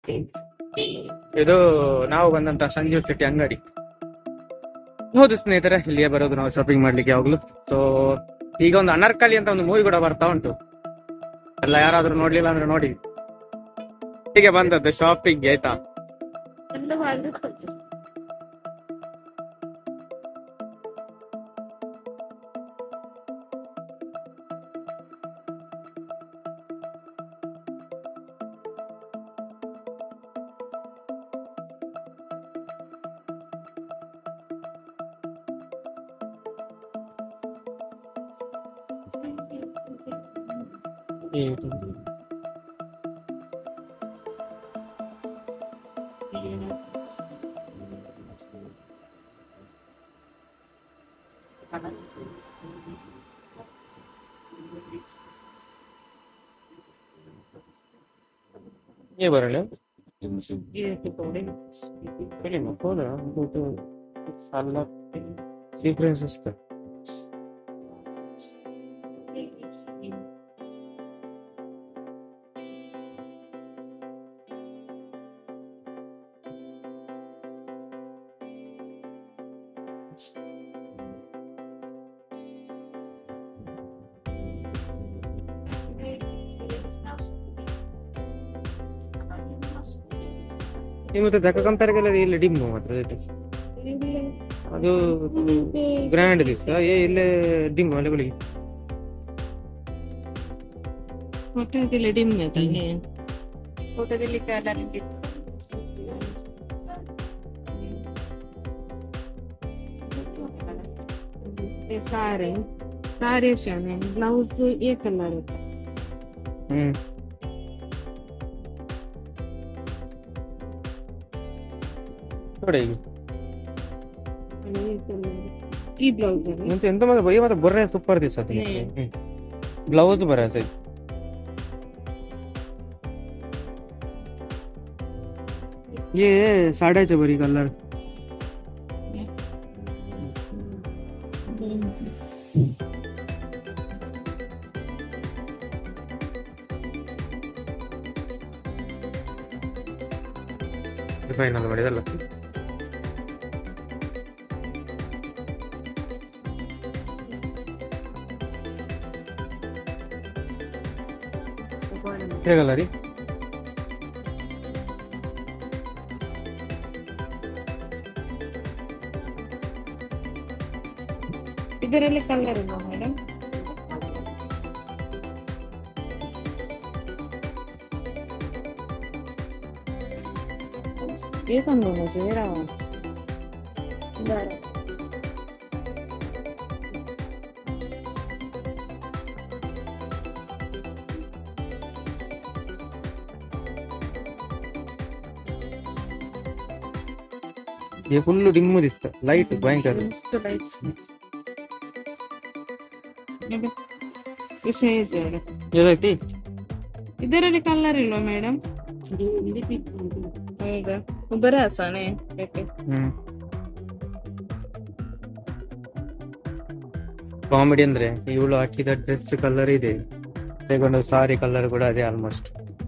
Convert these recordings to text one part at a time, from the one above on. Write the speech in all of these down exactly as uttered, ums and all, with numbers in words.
ಇದು ನಾವು ಬಂದಂತ ಸಂಜೀವ್ ಶೆಟ್ಟಿ ಅಂಗಡಿ. ಹೌದು ಸ್ನೇಹಿತರೆ, ಇಲ್ಲಿಯೇ ಬರೋದು ನಾವು ಶಾಪಿಂಗ್ ಮಾಡ್ಲಿಕ್ಕೆ ಯಾವಾಗ್ಲೂ. ಸೊ ಈಗ ಒಂದು ಅನರ್ಕಲಿ ಅಂತ ಒಂದು ಮೂವಿ ಕೂಡ ಬರ್ತಾ ಉಂಟು, ಎಲ್ಲ ಯಾರಾದ್ರೂ ನೋಡ್ಲಿಲ್ಲ ಅಂದ್ರೆ ನೋಡಿ. ಹೀಗೆ ಬಂದದ್ದು ಶಾಪಿಂಗ್ ಆಯ್ತಾ. ये बरले ये थोड़ी चलिए ना फोड़ा तो साला डिफरेंस है. ये मतलब देखा कम तरह के लिए ये डिम मात्र है ಅದು ಗ್ರ್ಯಾಂಡ್ ದಿಸ್ ಏ ಇಲ್ಲೇ ಡಿಮ್ ಅಲ್ಲೇ ಬಳಿ ಫೋಟೋದಲ್ಲಿ ಡಿಮ್ ತಾನೆ ಫೋಟೋದಲ್ಲಿ ಕಲರ್ ಇದೆ ಸಾರಿ ಸಾರಿ ಶಾನೆ ಬ್ಲೌಸ್ ಏ ಕಲರ್ ಹ್ಮ್ ನೋಡಿ ಈ ಬ್ಲೌಸ್ ಎಂತ ಎಂತ ಮತ್ತೆ ಬೈ ಮತ್ತೆ ಬರ್ರೆ ಸೂಪರ್ ದಿಸ್ ಅದು ಬ್ಲೌಸ್ ಬರತ್ತೆ ये साड्याचे बरी कलर ಫೈನಲ್ ಮಾಡಿದಲ್ಲ ಹೇಗಲ್ಲ ರೀ ಇದರಲ್ಲಿ ಕಲರ್ ಇಲ್ಲ ಮೇಡಮ್ ये कौन बोला जेरा दारा ये फुल डिम दिसत लाइट भयंकर लाइट ವಿಷಯ ಇದೆ ಏನಾಯ್ತಿ ಇದರಲ್ಲಿ ಕಲರ್ ಇಲ್ವಾ ಮೇಡಮ್ ಹೌದಾ ಬರಾಸಾನೆ ಹ್ಮ್ ಕಾಮಿಡಿ ಅಂದ್ರೆ ಇವಳು ಹಾಕಿದ ಡ್ರೆಸ್ ಕಲರ್ ಇದೆ, ತಗೊಂಡು ಸಾರಿ ಕಲರ್ ಕೂಡ ಅದೇ ಆಲ್ಮೋಸ್ಟ್.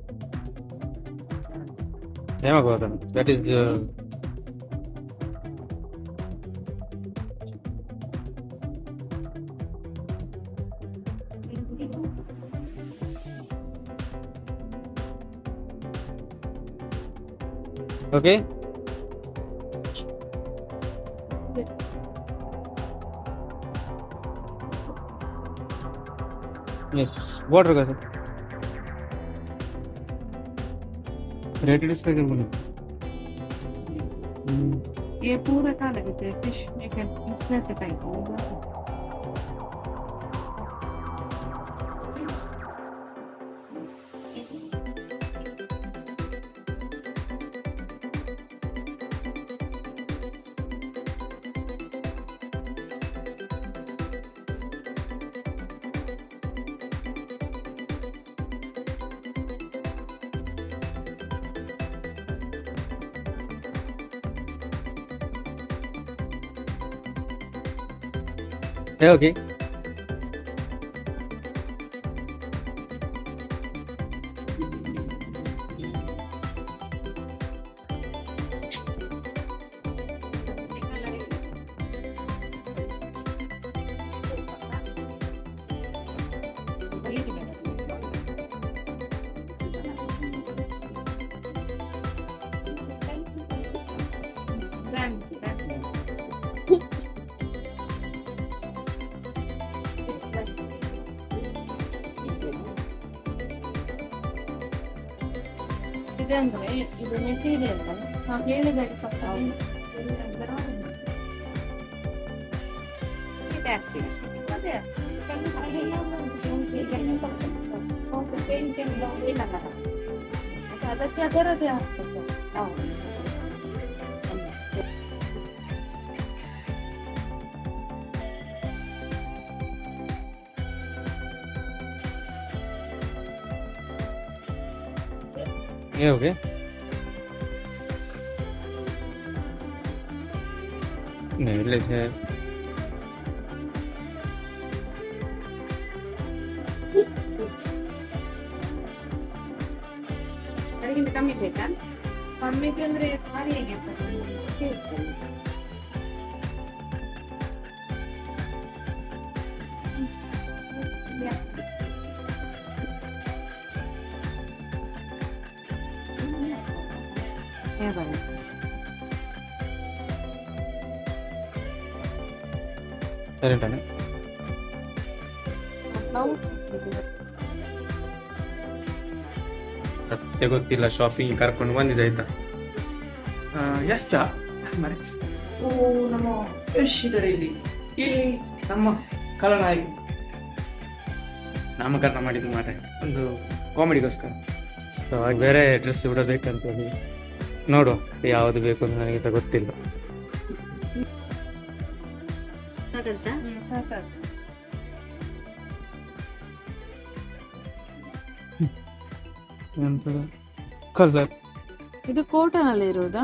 ಏನಾಗೋದ that is okay. Yes, water का सर रेटेड इसका क्या बोले ये पूरा का लगता है फिश एक सेट टाइप होगा है ओके. ಇದೆ ಅಂದ್ರೆ ಇದು ಮೆಟೀರಿಯಲ್ ನಾವು ಹೇಳಿದಾಗ ಅದಕ್ಕೆ ಅದರದೇ ಆಗ್ತದೆ. ये हो गया नहीं ले थे ಅದಕ್ಕಿಂತ ಕಮ್ಮಿ ಬೇಕಾ? ಕಮ್ಮಿಗೆ ಅಂದ್ರೆ ಸಾರಿ ಹೇಗೆ ಅಂತ ಕೇಳ್ತೇನೆ. ಸರಿ ಉಂಟಾನೆ ಮತ್ತೆ ಗೊತ್ತಿಲ್ಲ ಶಾಪಿಂಗ್ ಕರ್ಕೊಂಡು ಬಂದಿದೆ ಆಯ್ತಾ ಎಷ್ಟ ಓ ನಮ್ಮ ಯಶ್ ಇದ್ದಾರೆ ಇಲ್ಲಿ ಈ ನಮ್ಮ ಕಲನಾಯಕಿ ನಾಮಕರಣ ಮಾಡಿದ್ದು ಮಾರೆ ಒಂದು ಕಾಮಿಡಿಗೋಸ್ಕರ ಸೊ ಹಾಗೆ ಬೇರೆ ಡ್ರೆಸ್ ಬಿಡಬೇಕಂತ ಹೇಳಿ ನೋಡು ಯಾವುದು ಬೇಕು ಅಂತ ನನಗೆ ಗೊತ್ತಿಲ್ಲ ಕಲರ್ ಇದು ಕಾಟನ್ ಅಲ್ಲಿ ಇರೋದಾ?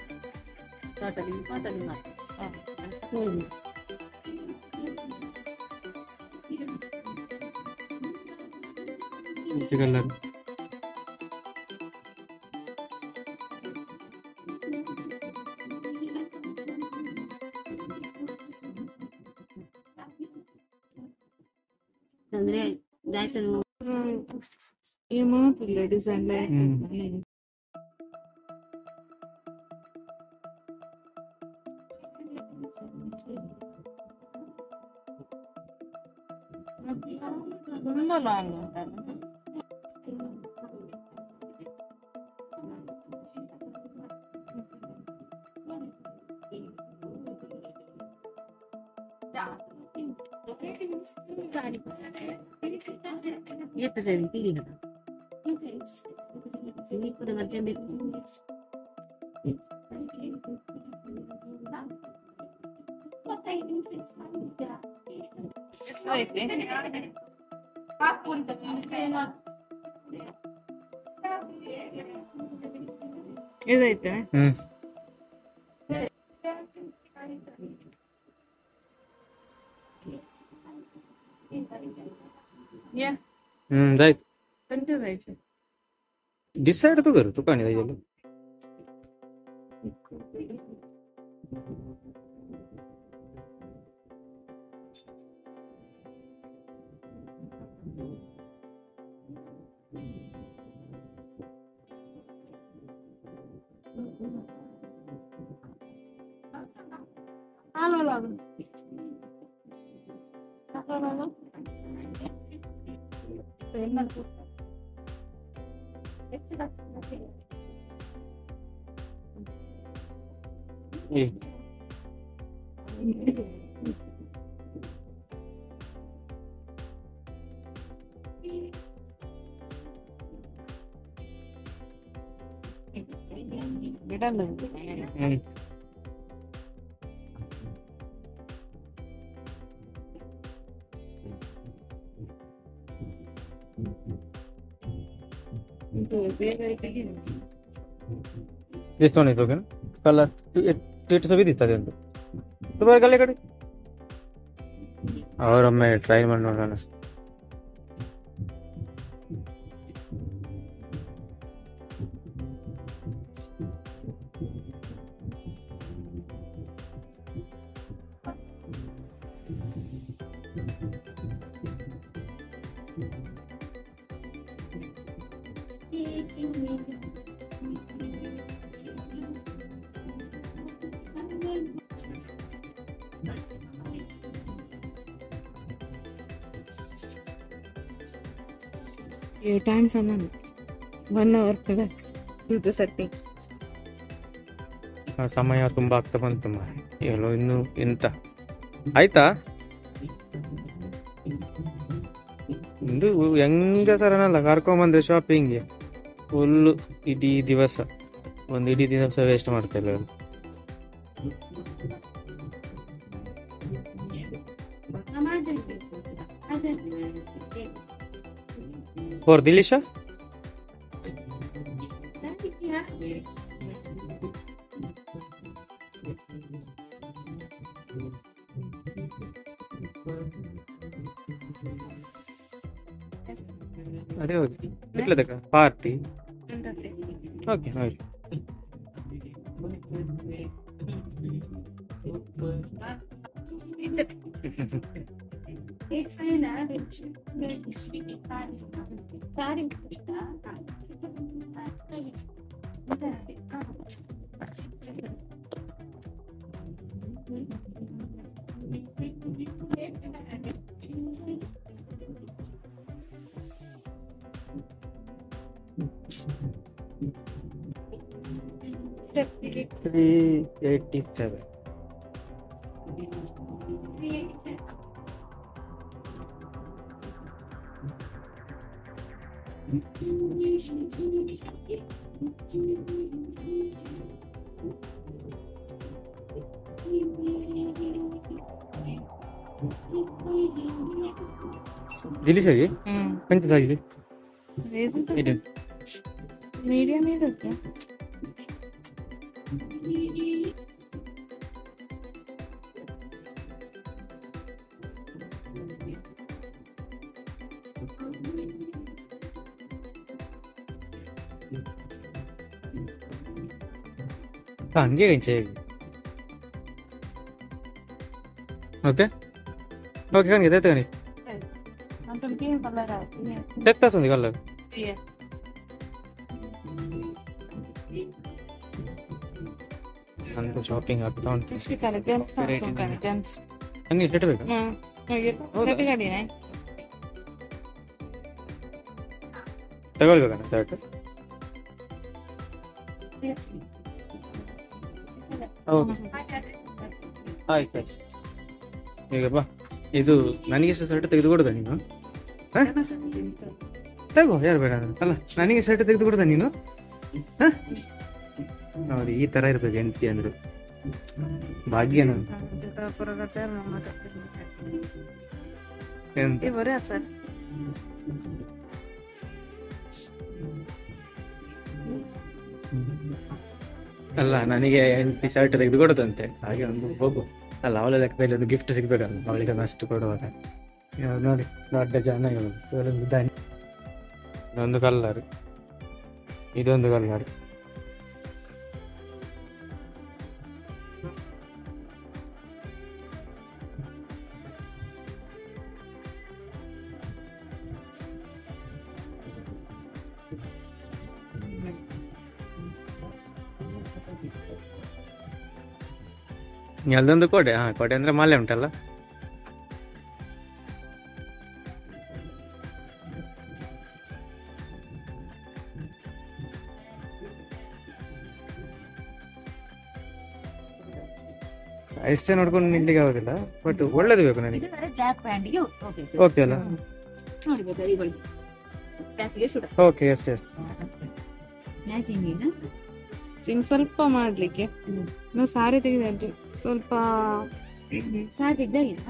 ಕಲರ್ ಅಂದ್ರೆ ಈ ಮಾತಿಲ್ಲ ಡಿಸೈನ್ ತುಂಬಾ ಲಾಂಗ್ ಉಂಟಲ್ಲ. ಇದೈತೆ ಹ್ಮ್ हम्म राइट कंटे राइट डिसाइड तो कर तू कहानी चलो हेलो हेलो ये बिडल हम्म दिसतो नाही तो का कलर टेट सभी दिसता है तो बार गले कड़ी और मैं ट्राई ಮಾಡಿ ನೋಡೋಣ ये टाइम सामान वन आवर पे do the setting. ಆ, ಸಮಯ ತುಂಬಾ ಆಗ್ತಾ ಬಂತು ಮಾರ್ರೆ. ಎಲ್ಲೋ ಇನ್ನು ಎಂತ ಆಯ್ತಾ ಇಂದು ಹೆಂಗಸರನಲ್ಲ ಕರ್ಕೊಂಬಂದ್ರೆ ಶಾಪಿಂಗ್ಗೆ ಫುಲ್ಲು ಇಡೀ ದಿವಸ ಒಂದು ಇಡೀ ದಿವಸ ವೇಸ್ಟ್ ಮಾಡ್ತಾ ಇಲ್ಲ ಇವ್ರು. ಫೋರ್ ದಿಲೀಶ ಅದೇ ಹೋಗಿ ಇಟ್ಲದಕ್ಕ ಪಾರ್ಟಿ ಓಕೆ ನೋಡಿ ತ್ರೀ ಏಯ್ಟಿ ಸೆವೆನ್ ದಿಲೀಶಾಗಿ ಪಂಚದಾಗಿದೆ ಇದು ಮೀಡಿಯಂ ಇರುತ್ತೆ. ಹಂಗೆ ಇಂಚೆ ಓಕೆ ಓಕೆ ಕಣಿ ಇದೆ ಕಣಿ ಅಂತ ಗ್ರೀನ್ ಕಲರ್ ಆಯ್ತು. ತೆತ್ತಾಸಂದಿ ಕಲ್ಲರ್ ನಂದು ಶಾಪಿಂಗ್ ಆಗ್ತಾ ಉಂಟು ಹಂಗೆ ಇಟ್ಬೇಕಾ ತಗೊಳ್ಬೇಕಣ್ಣ ಶರ್ಟ್ ಆಯ್ತು ಆಯ್ತು ಈಗ ಬಾ ಇದು ನನಗೆ ಶರ್ಟ್ ತೆಗೆದು ಕೊಡುದ ನೀನು ತಗೋ ಯಾರು ಬೇಡ ಅಲ್ಲ ನನಗೆ ಶರ್ಟ್ ತೆಗೆದು ಕೊಡುದ ನೀನು ನೋಡಿ ಈ ತರ ಇರ್ಬೇಕು ಹೆಂಡತಿ ಅಂದ್ರು ಭಾಗ್ಯ ಸರ್ ಅಲ್ಲ ನನಗೆ ಹೆಂಡತಿ ಶರ್ಟ್ ತೆಗೆದು ಕೊಡುದಂತೆ ಹಾಗೆ ಒಂದು ಹೋಗು ಅಲ್ಲ ಅವಳ ಲೆಕ್ಕದಲ್ಲಿ ಒಂದು ಗಿಫ್ಟ್ ಸಿಗ್ಬೇಕಲ್ಲ ಅವಳಿಗೆ ಅಷ್ಟು ಕೊಡುವಾಗ ಇವಾಗ ನೋಡಿ ದೊಡ್ಡ ಜನ ಇವಳೊಂದು ದಾನಿ ಇದೊಂದು ಕಲ್ಲರ್ ಇದೊಂದು ಕಲ್ಲರ್ ಅಲ್ಲೊಂದು ಕೊಡೆ ಹಾ ಕೊಡೆ ಅಂದ್ರೆ ಮಾಲೆ ಉಂಟಲ್ಲ ಅಷ್ಟೇ ನೋಡ್ಕೊಂಡು ನಿಲ್ಲಿಗೆ ಆಗೋದಿಲ್ಲ ಬಟ್ ಒಳ್ಳೇದು ಬೇಕು ನನಗೆ ಓಕೆ ಅಲ್ಲ ಓಕೆ ಎಸ್ ಎಸ್ ಸಿಂಗ್ ಸ್ವಲ್ಪ ಮಾಡ್ಲಿಕ್ಕೆ ನಾವು ಸಾರಿ ತೆಗೆದ್ರೆ ಸ್ವಲ್ಪ ಸಾರಿ ತೆಗ್ದಾಗಿಲ್ಲ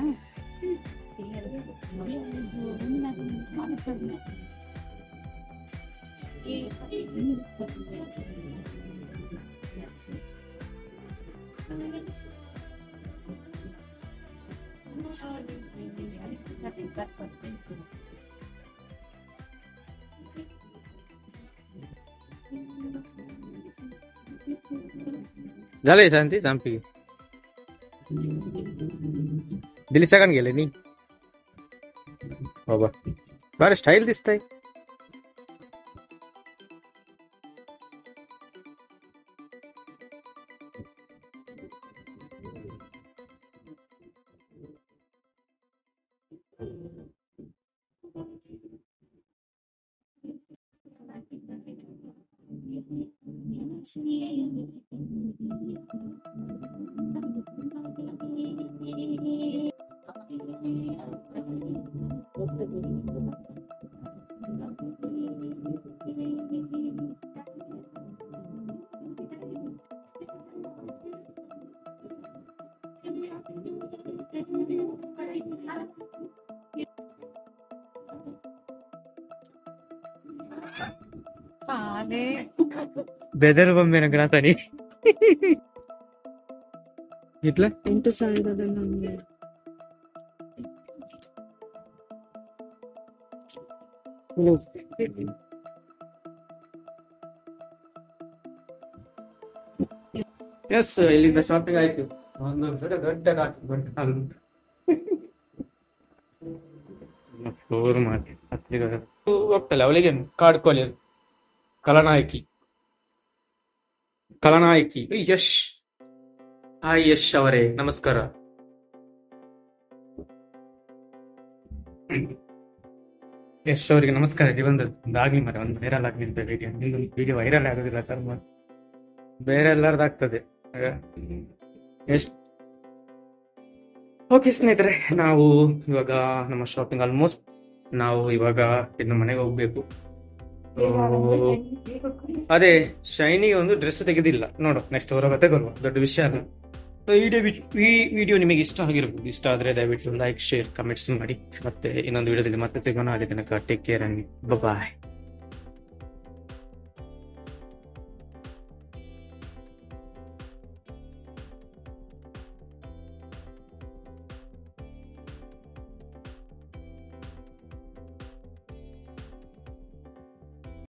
झाले शांती संपली दिली सेकंड गेले नी बाबा बारे स्टाईल दिसतंय ಬೆದರು ಬೊಮ್ಮೆನ ಗ್ರಾತನಿ ಇತ್ಲ ಎಂಟು ಸಾವಿರದ ನಮ್ಗೆ ಎಸ್ ಇಲ್ಲಿಂದ ಶಾಪಿಂಗ್ ಆಯ್ತು. ಒಂದು ದೊಡ್ಡ ದೊಡ್ಡ ದೊಡ್ಡ ಫ್ಲೋರ್ ಮಾಡಿ ಹೋಗ್ತಲ್ಲ ಅವಳಿಗೆ ಕಾಡ್ಕೊಲಿ ಕಲನಾಯಕಿ ಕಲನಾಯಕಿ ಯಶ್. ಹಾಯ್ ಯಶ್ ಅವರೇ, ನಮಸ್ಕಾರ. ಯಶ್ ಅವರಿಗೆ ನಮಸ್ಕಾರ. ಬಂದದ್ದು ಒಂದು ಆಗ್ಲಿ ಮರ ಒಂದು ವೈರಲ್ ಆಗ್ಲಿಂತ ವಿಡಿಯೋ. ನಿಮ್ದು ವಿಡಿಯೋ ವೈರಲ್ ಆಗೋದಿಲ್ಲ ಸರ್, ಬೇರೆ ಎಲ್ಲರದ್ದು ಆಗ್ತದೆ. ಎಷ್ಟು ಓಕೆ ಸ್ನೇಹಿತರೆ, ನಾವು ಇವಾಗ ನಮ್ಮ ಶಾಪಿಂಗ್ ಆಲ್ಮೋಸ್ಟ್ ನಾವು ಇವಾಗ ಇನ್ನು ಮನೆಗೆ ಹೋಗ್ಬೇಕು. ಅದೇ ಶೈನಿ ಒಂದು ಡ್ರೆಸ್ ತೆಗೆದಿಲ್ಲ, ನೋಡು ನೆಕ್ಸ್ಟ್ ಹೊರಗೆ ತಗೊಳ್ಳುವ, ದೊಡ್ಡ ವಿಷಯ ಅಲ್ಲ. ಈ ವಿಡಿಯೋ ನಿಮಗೆ ಇಷ್ಟ ಆಗಿರ್ಬೋದು. ಇಷ್ಟ ಆದ್ರೆ ದಯವಿಟ್ಟು ಲೈಕ್, ಶೇರ್, ಕಮೆಂಟ್ಸ್ ಮಾಡಿ. ಮತ್ತೆ ಇನ್ನೊಂದು ವಿಡಿಯೋದಲ್ಲಿ ಮತ್ತೆ ಸಿಗೋಣ. ಅಲ್ಲಿ ತನಕ ಟೇಕ್ ಕೇರ್ ಅಂಡ್ ಬಾಯ್.